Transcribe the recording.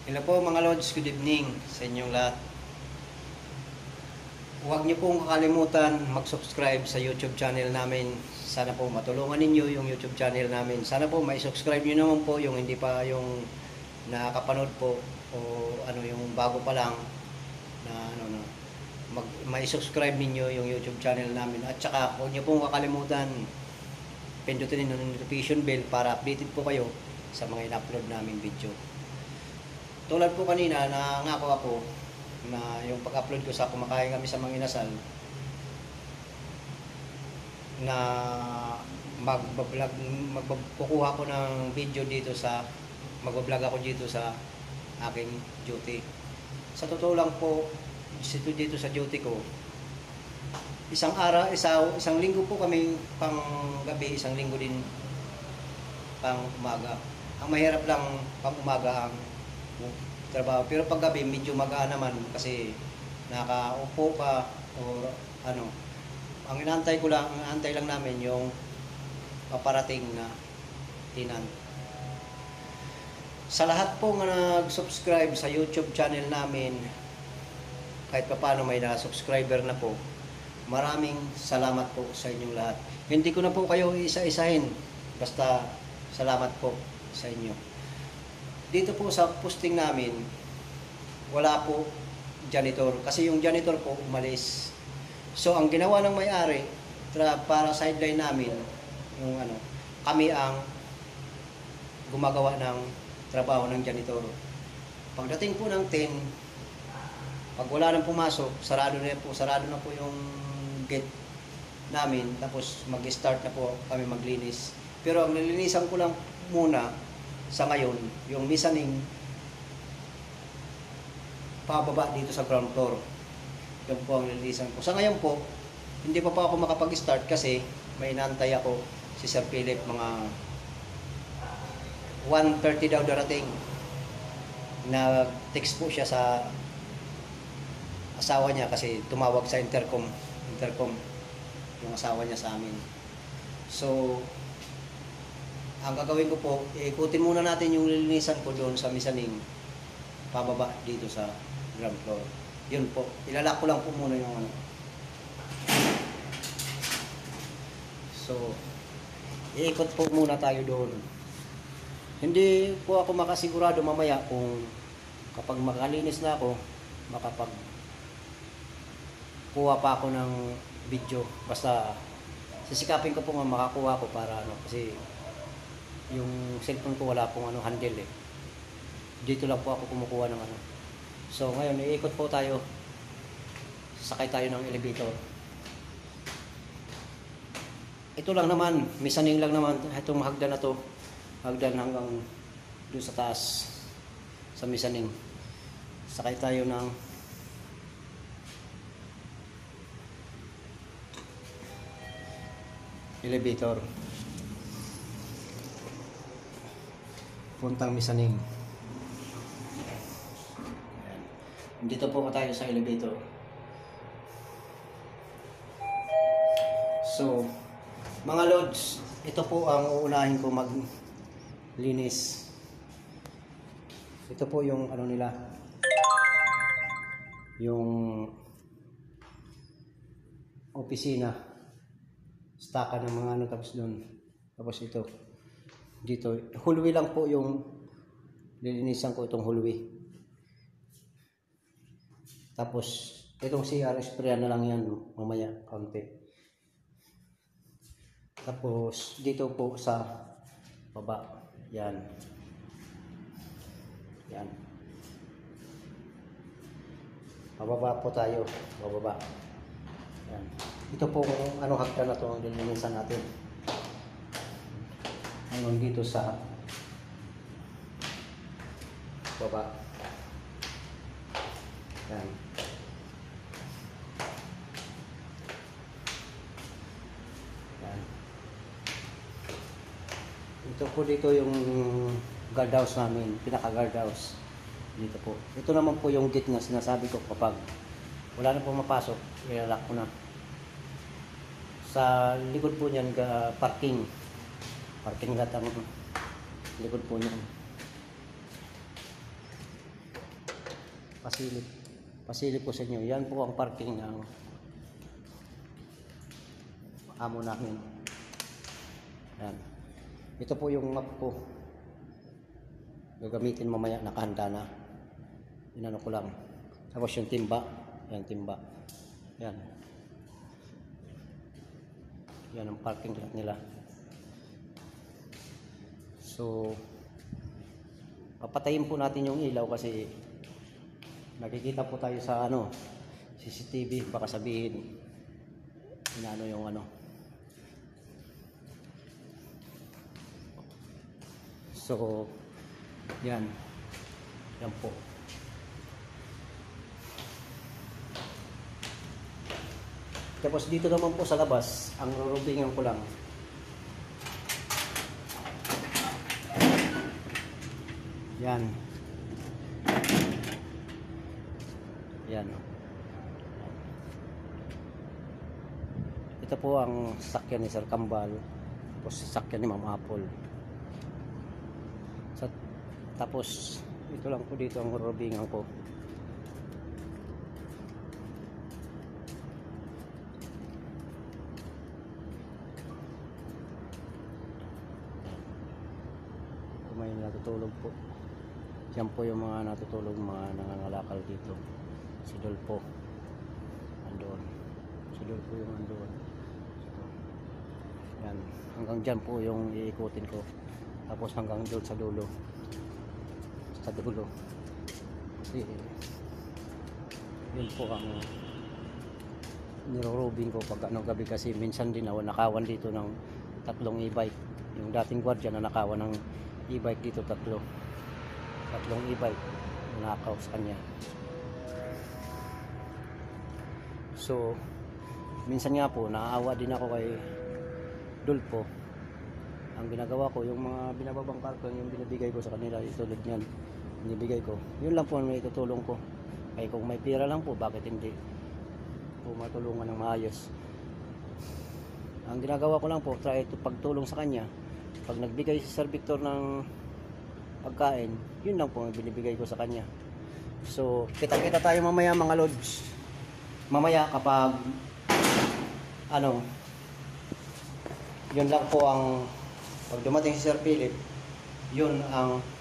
Hello po mga Lods, good evening sa inyong lahat. Huwag niyo pong kakalimutan mag-subscribe sa YouTube channel namin. Sana po matulungan ninyo yung YouTube channel namin. Sana po mai-subscribe niyo naman po yung hindi pa yung nakakapanood po o ano yung bago pa lang na mai-subscribe ninyo yung YouTube channel namin. At saka huwag niyo pong kakalimutan pindutin yung notification bell para updated po kayo sa mga in-upload namin video. Tulad po kanina, nangako ako na yung pag-upload ko sa kumakain kami sa mga inasal na magkukuha ko ng video dito sa magbablog ako dito sa aking duty. Sa totoo lang po, dito sa duty ko, isang linggo po kami pang gabi, isang linggo din pang umaga. Ang mahirap lang pang umaga ang trabaho, pero pag gabi medyo magaan naman kasi nakaupo ka o ano. Ang inaantay lang namin yung paparating na tenant. Sa lahat po nga nag-subscribe sa YouTube channel namin, kahit pa paano may na-subscriber na po, maraming salamat po sa inyong lahat. Hindi ko na po kayo isa-isahin, basta salamat po sa inyo. Dito po sa posting namin, wala po janitor. Kasi yung janitor po umalis. So, ang ginawa ng may-ari, para sideline namin, yung kami ang gumagawa ng trabaho ng janitor. Pagdating po ng 10, pag wala nang pumasok, sarado na po yung gate namin. Tapos mag-start na po kami maglinis. Pero ang nilinisan ko lang muna sa ngayon, yung mezzanine pababa dito sa ground floor. Yung po ang nililisan ko. Sa ngayon po, hindi pa ako makapag-start kasi may inaantay ako si Sir Philip, mga 1:30 daw darating. Nag-text po siya sa asawa niya kasi tumawag sa intercom yung asawa niya sa amin. So, ang gagawin ko po, ikutin muna natin yung lilinisan ko doon sa mezzanine pababa dito sa ground floor. Yun po, ilalak ko lang po muna yung So, iikot po muna tayo doon. Hindi po ako makasigurado mamaya kung kapag makalinis na ako, kuha pa ako ng video. Basta sisikapin ko po nga makakuha ko para kasi yung cellphone ko wala pong handle eh. Dito lang po ako kumukuha ng So ngayon iikot po tayo. Sakay tayo ng elevator. Ito lang naman, mezzanine lang naman itong hagdan na to. Hagdan hanggang doon sa taas sa mezzanine. Sakay tayo ng elevator. Puntang mezzanine. Dito po tayo sa elevator. So, mga Lods, ito po ang uunahin ko maglinis. Ito po yung nila. Yung opisina. Staka ng mga tapos doon. Tapos ito. Dito, hallway lang po yung lilinisan ko, itong hallway. Tapos itong CR sprayan na lang yan mamaya konti. Tapos dito po sa baba, yan pababa po tayo, bababa yan. Ito po hagdan na to ang lilinisan natin hanggang dito sa baba. Yan. Yan. Ito po dito yung guardhouse namin, pinaka guardhouse. Dito po. Ito naman po yung gate na sinasabi ko kapag wala na po mapasok, ilalak ko na. Sa likod po niyan parking lot ang likod po niyan. pasilip ko sa inyo. Yan po ang parking ng amo namin. Yan. Ito po yung map ko. Gagamitin mamaya, nakahanda na. Inano ko lang. Tapos yung timba. Yan, timba. Yan. Yan ang parking lot nila. So, papatayin po natin yung ilaw kasi nakikita po tayo sa CCTV. Baka sabihin, inano yung So, yan. Yan po. Tapos dito naman po sa labas, ang rurubingan ko lang. Yan. Yan. Ito po ang sasakyan ni Sir Kambal. Tapos sasakyan ni Ma'am Apple. Tapos ito lang po dito ang rurubingan ko. May natutulog po. Yan po yung mga natutulog, mga nangangalakal dito. Si Dolpo andoon. Si Dolpo yung andoon. So, yan. Hanggang dyan po yung iikutin ko. Tapos hanggang doon sa dulo. Sa dulo. Kasi yun po ang nirurubing ko pag gabi kasi minsan din ako nakawan dito ng 3 e-bike. Yung dating gwardiya na nakawan ng e-bike dito, 3 e-bike nakaw sa kanya. So minsan nga po naaawa din ako kay Dulpo. Ang ginagawa ko, yung mga binababang karton, yung binibigay ko sa kanila, itulad niyan, binibigay ko, yun lang po ang may tutulong ko. Kaya kung may pira lang po, bakit hindi po matulungan ng maayos. Ang ginagawa ko lang po, try to pagtulong sa kanya. Pag nagbigay si Sir Victor ng pagkain, yun lang po ang binibigay ko sa kanya. So, kita-kita tayo mamaya mga lods. Mamaya kapag yun lang po ang pag dumating si Sir Philip, yun ang